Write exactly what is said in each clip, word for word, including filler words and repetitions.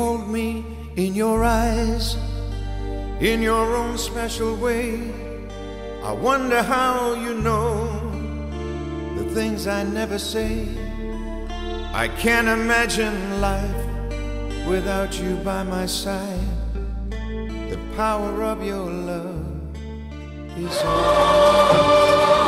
hold me in your eyes, in your own special way. I wonder how you know the things I never say. I can't imagine life without you by my side. The power of your love is all.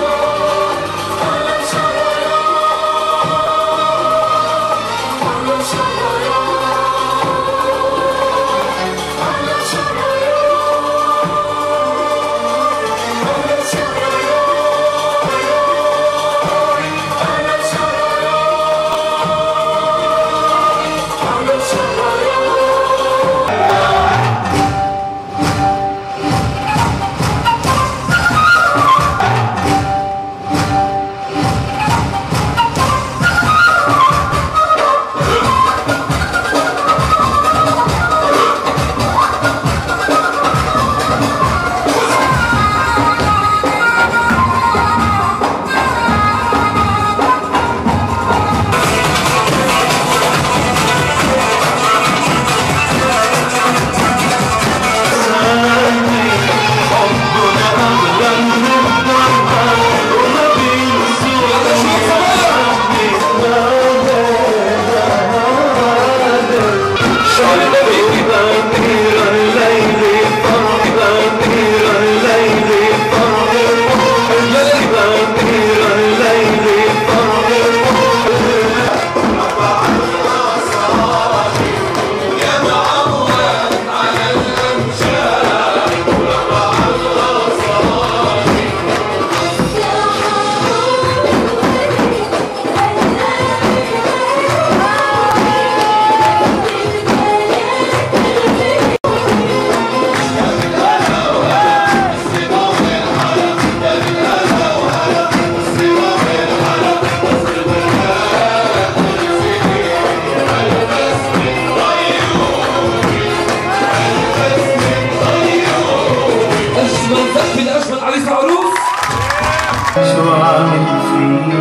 شو عامل فيك؟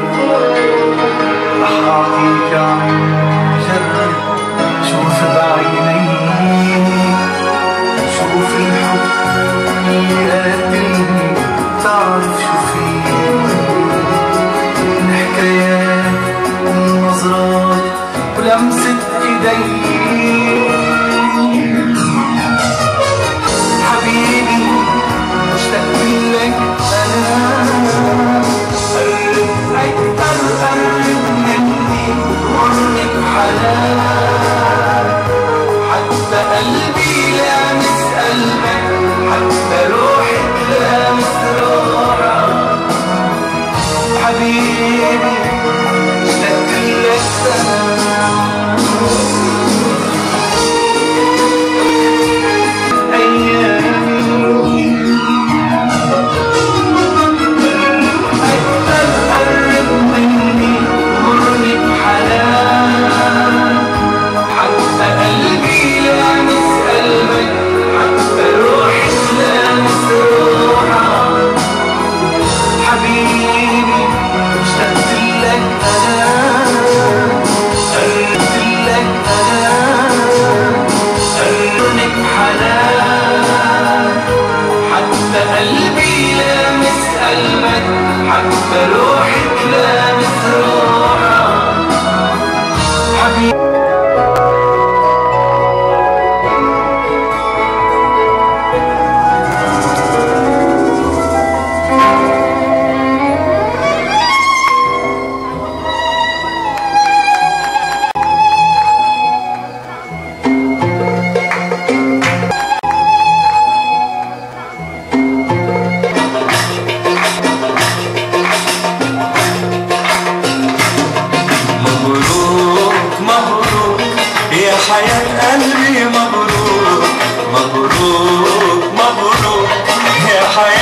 رح أعطيك عين جرب شوف بعينيك، شوف الحب اللي قاتلني تعرف شو فيه، من حكايات من نظرات ولمسة إيديك. حبيبي مشتاق لك أنا، قرب أكتر قرب مني مرني بحنان، حتى قلبي لامس قلبك، حتى روحي لامس روحك. حبيبي مشتاق لك أنا. حياة قلبي مبروك مبروك مبروك يا حياة